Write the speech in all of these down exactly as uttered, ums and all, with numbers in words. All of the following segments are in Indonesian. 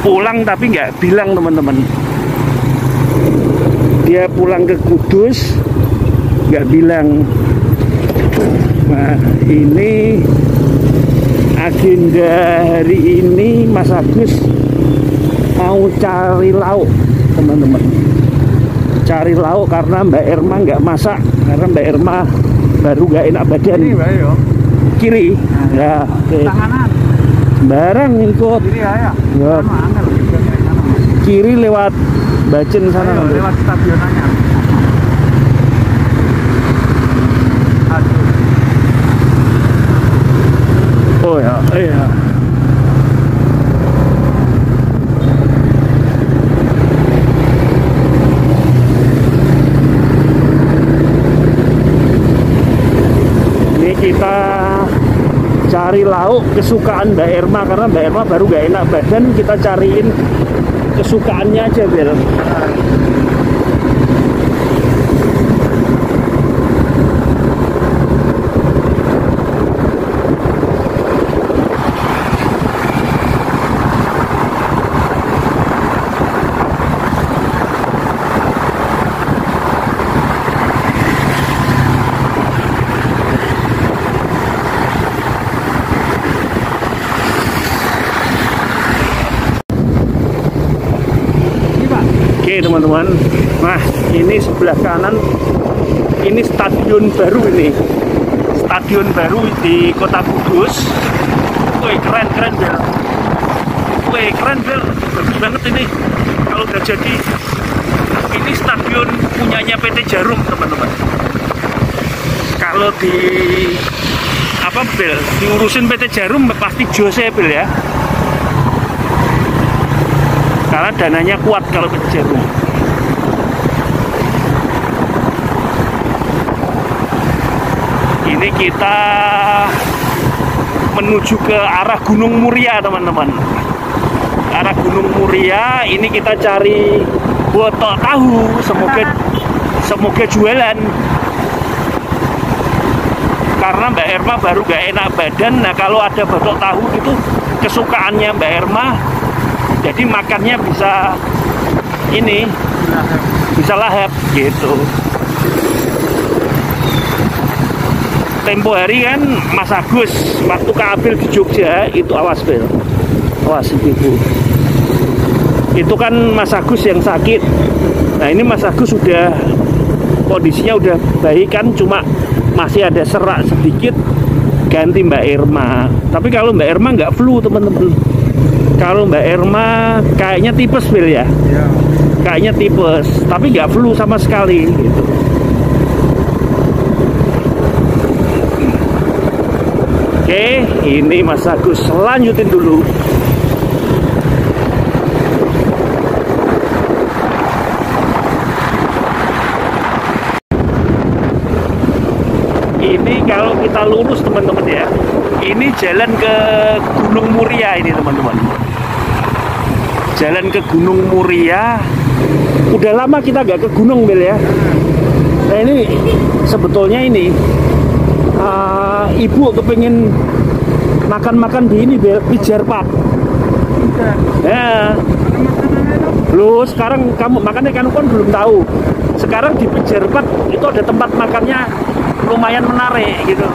pulang tapi nggak bilang teman-teman. Dia pulang ke Kudus nggak bilang. Nah ini agenda hari ini Mas Agus mau cari lauk teman-teman. Cari lauk karena Mbak Irma nggak masak, karena Mbak Irma baru nggak enak badan. Kiri, Mbak, yo. Kiri, nah, ya. Okay. Tanganan. Barang ikut. Kiri ya, ya. Ya. Kiri lewat Bacin sana. Ayo, lewat stadion Anyar. Aduh. Oh ya, iya. Kita cari lauk kesukaan Mbak Irma karena Mbak Irma baru gak enak badan, kita cariin kesukaannya aja Bel. Oke teman-teman, nah ini sebelah kanan ini stadion baru, ini stadion baru di Kota Kudus. Wih keren keren Bel, wih keren Bel, bagus banget ini kalau udah jadi. Ini stadion punyanya P T Jarum teman-teman. Kalau di apa Bel, diurusin P T Jarum pasti Jose Bel ya. Karena dananya kuat kalau P T Jarum. Ini kita menuju ke arah Gunung Muria teman-teman. Arah Gunung Muria, ini kita cari botok tahu, semoga semoga jualan. Karena Mbak Irma baru gak enak badan. Nah kalau ada botok tahu itu kesukaannya Mbak Irma, jadi makannya bisa ini, bisa lahap gitu. Tempo hari kan Mas Agus waktu ke Abil di Jogja itu, awas Bel, awas ibu. Itu kan Mas Agus yang sakit. Nah ini Mas Agus sudah kondisinya udah baik kan, cuma masih ada serak sedikit, ganti Mbak Irma. Tapi kalau Mbak Irma nggak flu teman-teman. Kalau Mbak Irma kayaknya tipes Bil ya? Ya. Kayaknya tipes, tapi nggak flu sama sekali gitu. Oke, ini Mas Agus lanjutin dulu. Ini kalau kita lurus teman-teman ya, ini jalan ke Gunung Muria ini teman-teman. Jalan ke Gunung Muria. Udah lama kita gak ke gunung Bel ya. Nah ini sebetulnya ini uh, ibu kepengen makan-makan di ini Bel, Pijarpat. Ya. Loh sekarang kamu makannya kan kan belum tahu. Sekarang di Pijarpat itu ada tempat makannya lumayan menarik gitu.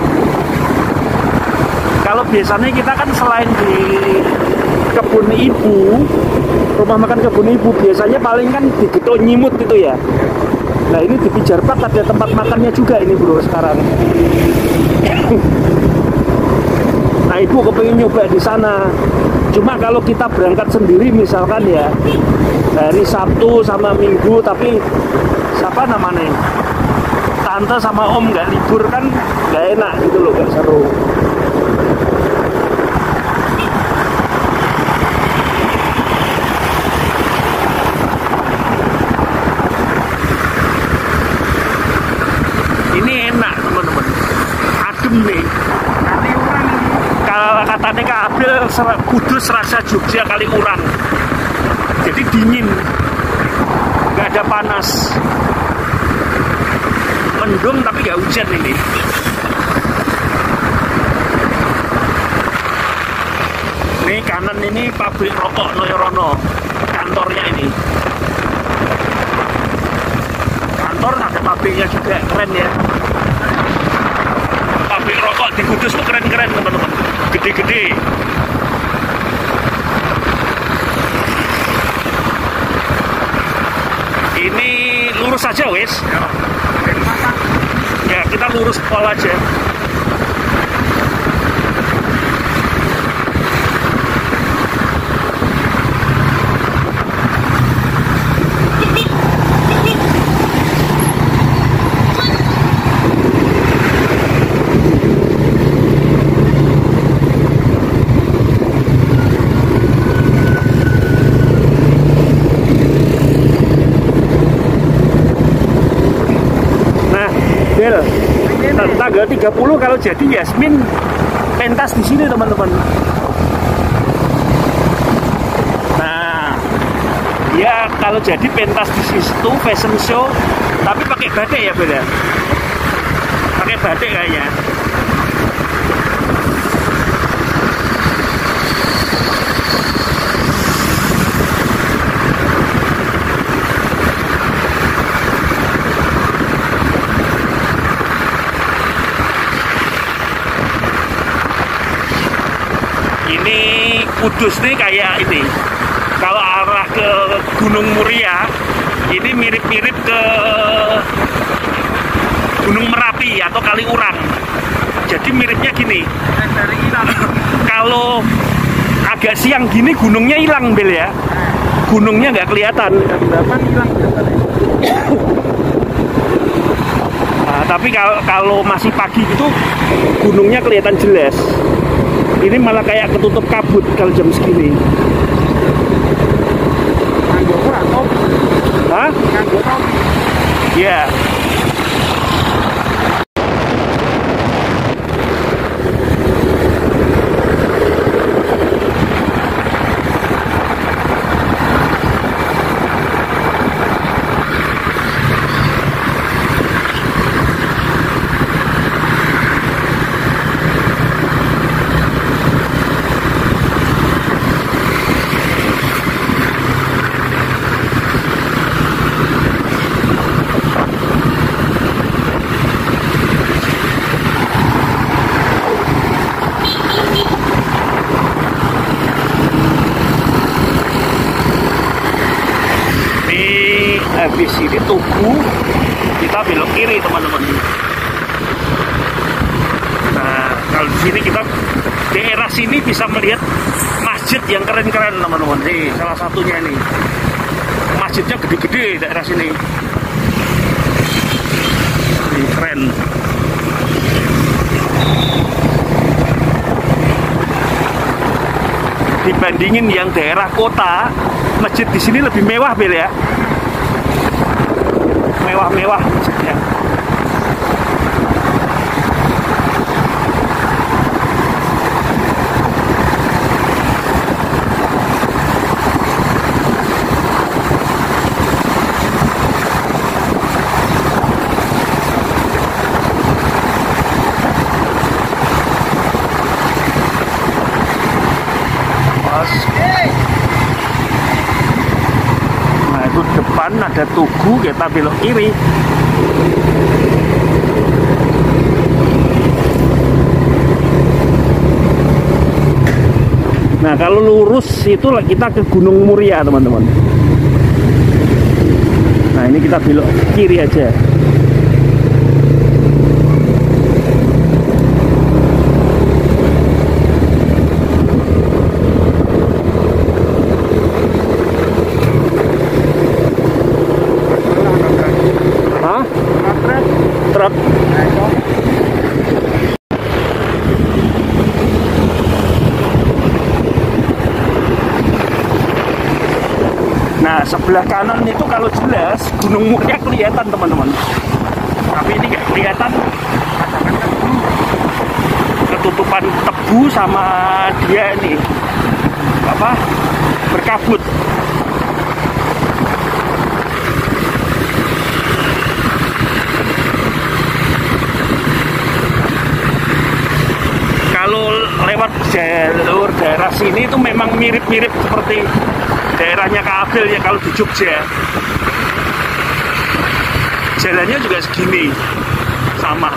Kalau biasanya kita kan selain di kebun ibu, rumah makan kebun ibu, biasanya paling kan di Geto Nyimut gitu ya. Nah ini di Pijarpat ada tempat makannya juga ini bro sekarang. Nah ibu kepengen nyoba di sana. Cuma kalau kita berangkat sendiri misalkan ya hari Sabtu sama Minggu, tapi siapa namanya tante sama om nggak libur kan nggak enak gitu loh, nggak seru. Ini enak teman-teman, adem nih. Kalau katanya Kak Abil, Kudus rasa Jogja kali Urang. Jadi dingin, nggak ada panas, mendung tapi nggak hujan ini. Ini kanan ini pabrik rokok Noyorono, kantornya ini. Kantor ada pabriknya juga, keren ya. Pabrik rokok di Kudus tuh keren-keren teman-teman, gede-gede. Ini lurus aja wes. Ya kita lurus pol aja. Tanggal tiga puluh kalau jadi Yasmin pentas di sini teman-teman. Nah, ya kalau jadi pentas di situ fashion show, tapi pakai batik ya beda. Pakai batik kayaknya. Kudus nih kayak ini, kalau arah ke Gunung Muria ini mirip-mirip ke Gunung Merapi atau Kaliurang. Jadi miripnya gini. Kalau agak siang gini gunungnya hilang Bel ya, gunungnya nggak kelihatan. Nah, tapi kalau kalau masih pagi itu gunungnya kelihatan jelas. Ini malah kayak ketutup kabut kalau jam segini. Hah? Iya. Habis ini Tugu, kita belok kiri teman-teman. Nah, kalau di sini kita daerah sini bisa melihat masjid yang keren-keren teman-teman. Nih, salah satunya ini. Masjidnya gede-gede daerah sini. Ini keren. Dibandingin yang daerah kota, masjid di sini lebih mewah Bel ya. Mewah-mewah masjidnya. Nah itu depan ada Tugu, kita belok kiri. Nah kalau lurus itu kita ke Gunung Muria teman-teman. Nah ini kita belok kiri aja. Hah? Truk. Nah sebelah kanan itu kalau jelas Gunung Muria kelihatan teman-teman. Tapi ini nggak kelihatan, ketutupan tebu sama dia ini apa berkabut. Kalau lewat jalur daerah sini itu memang mirip-mirip seperti daerahnya Kak Abil ya kalau di Jogja. Jalannya juga segini, sama.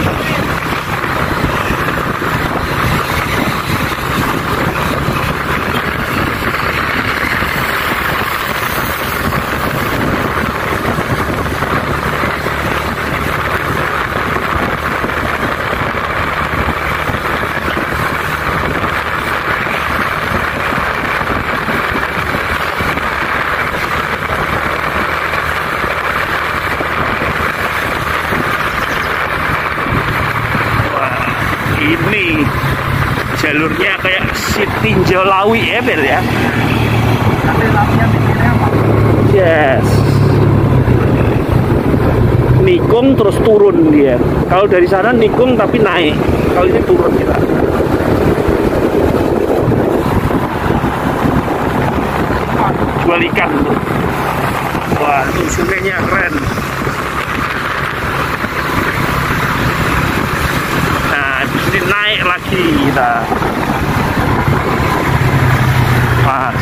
Ini jalurnya kayak si tinjau Lawi ya, Bel ya. Tapi lawinya bikinnya apa? Yes. Nikung terus turun dia. Kalau dari sana nikung tapi naik. Kalau ini turun kita. Jual ikan tuh. Wah, tuh sungainya keren. Naik lagi kita pas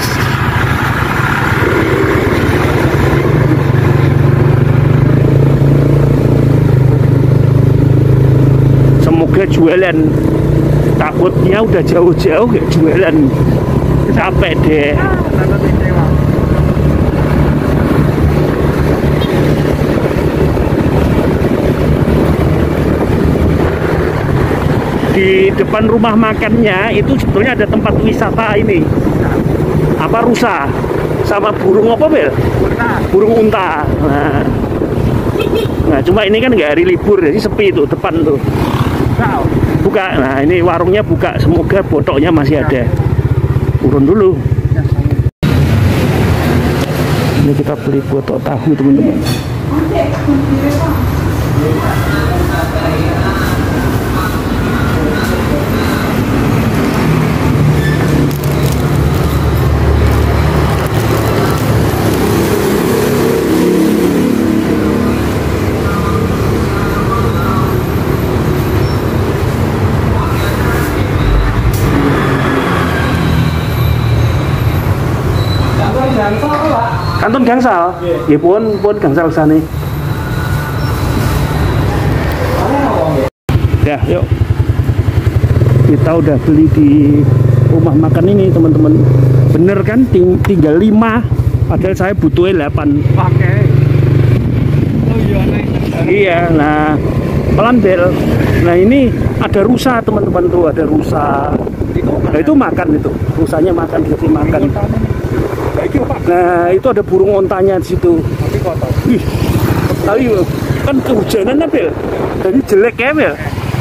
semoga jualan, takutnya udah jauh-jauh gak jualan, capek deh. Di depan rumah makannya itu sebetulnya ada tempat wisata ini, apa rusa sama burung apa Bel? Burung unta. Nah, nah cuma ini kan nggak hari libur jadi sepi tuh depan tuh. Buka. Nah ini warungnya buka, semoga botoknya masih ada. Turun dulu. Ini kita beli botok tahu teman-teman. Kanton gangsal, ya pun pun gangsal sana. Ya, yuk. Kita udah beli di rumah makan ini teman-teman. Bener kan? Ting tinggal lima, padahal saya butuhnya delapan. Pakai. Oh iya nih. Iya, nah pelan Bel. Nah ini ada rusa teman-teman tuh, ada rusa. Nah itu makan itu, rusanya makan, dia makan. Nah itu ada burung ontanya di situ. Ih, tapi kan kehujanan Bel, jadi jelek ya Bel.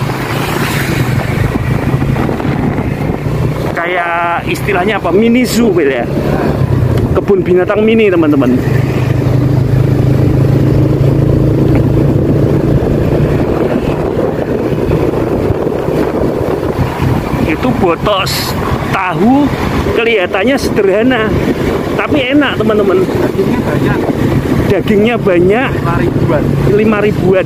Kayak istilahnya apa, mini zoo Bel ya, kebun binatang mini teman-teman. Itu botok tahu kelihatannya sederhana tapi enak teman-teman. Dagingnya banyak. Dagingnya banyak. lima ribuan. lima ribuan.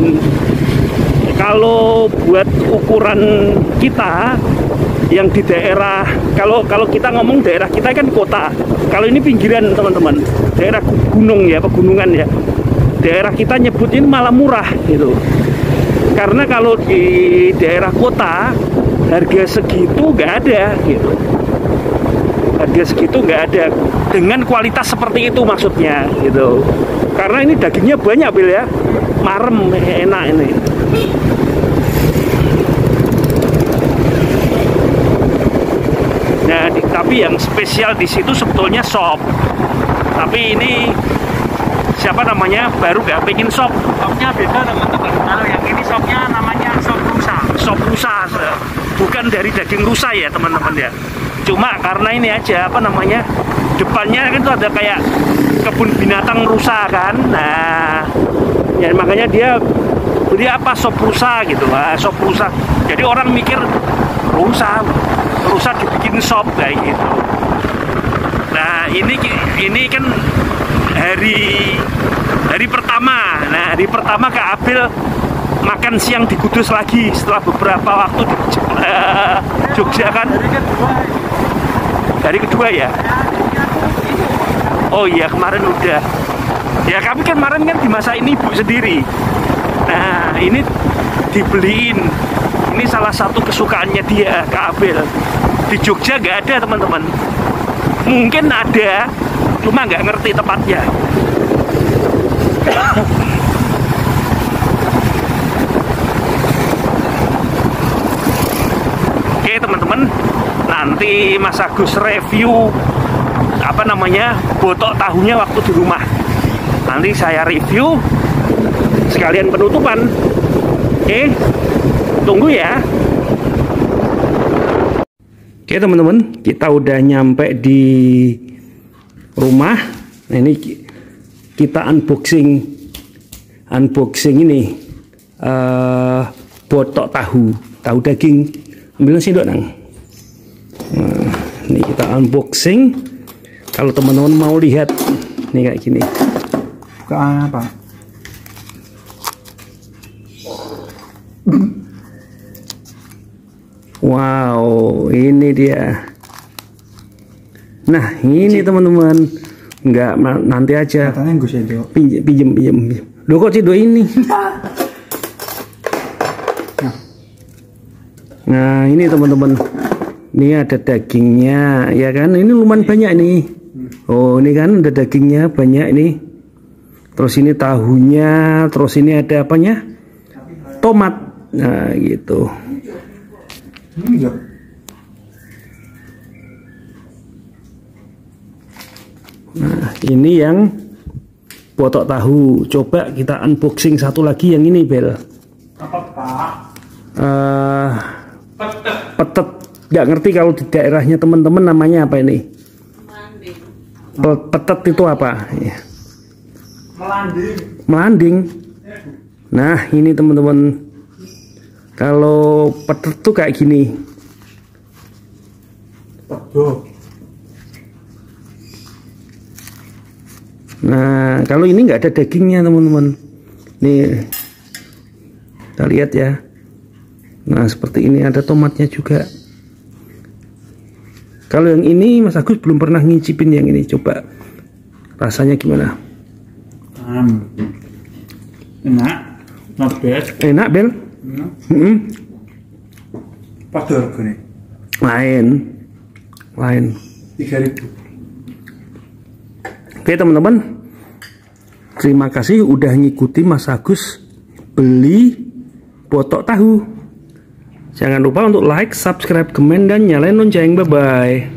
Kalau buat ukuran kita yang di daerah, kalau kalau kita ngomong daerah kita kan kota. Kalau ini pinggiran teman-teman, daerah gunung ya, pegunungan ya. Daerah kita nyebutin malah murah gitu. Karena kalau di daerah kota harga segitu nggak ada gitu. Harga segitu nggak ada dengan kualitas seperti itu maksudnya gitu. Karena ini dagingnya banyak Bil ya, marem, enak ini. Nah di, tapi yang spesial di situ sebetulnya sop. Tapi ini siapa namanya baru nggak bikin sop. Sopnya beda teman-teman. Kalau yang ini sopnya namanya sop rusa. Sop rusa, bukan dari daging rusa ya teman-teman ya. Cuma karena ini aja apa namanya, depannya kan itu ada kayak kebun binatang rusa kan. Nah ya makanya dia beli apa sop rusa gitu. Nah, sop rusa, jadi orang mikir rusa rusa dibikin sop kayak gitu. Nah ini ini kan hari hari pertama. Nah hari pertama Kak Abil makan siang di Kudus lagi setelah beberapa waktu di Jogja kan. Hari kedua ya? Oh iya, kemarin udah. Ya kami kan kemarin kan dimasakin ibu sendiri. Nah ini dibeliin. Ini salah satu kesukaannya dia, Kak Abel. Di Jogja nggak ada teman-teman. Mungkin ada, cuma nggak ngerti tempatnya. Oke teman-teman, nanti Mas Agus review apa namanya botok tahunya waktu di rumah. Nanti saya review sekalian penutupan. Oke, tunggu ya. Oke teman-teman, kita udah nyampe di rumah. Nah, ini kita unboxing unboxing ini uh, botok tahu tahu daging. Ambil nasi dok nang. Nah, ini kita unboxing. Kalau teman-teman mau lihat, nih kayak gini. Buka apa? Wow, ini dia. Nah, ini teman-teman. Enggak, nanti aja. Katanya gue sih dok. Pinjem, pinjem, pinjem. Loh kok Cido ini? Nah, ini teman-teman. Ini ada dagingnya, ya kan? Ini lumayan banyak nih. Oh, ini kan ada dagingnya banyak ini. Terus ini tahunya, terus ini ada apanya? Tomat. Nah, gitu. Nah, ini yang botok tahu. Coba kita unboxing satu lagi yang ini, Bel. Apa Pak? Uh, petet. Petet. Nggak ngerti kalau di daerahnya teman-teman namanya apa ini? Petet itu apa? Ya. Melanding. Melanding. Nah, ini teman-teman. Kalau petet tuh kayak gini. Pedo. Nah, kalau ini nggak ada dagingnya teman-teman. Nih, kita lihat ya. Nah, seperti ini ada tomatnya juga. Kalau yang ini Mas Agus belum pernah ngicipin yang ini. Coba rasanya gimana? Um, enak, not bad. Enak, Bel? Enak. Hmm. Pas harga nih. Lain, lain. Tiga ribu. Oke teman-teman, terima kasih udah ngikuti Mas Agus beli botok tahu. Jangan lupa untuk like, subscribe, komen, dan nyalain lonceng. Bye-bye.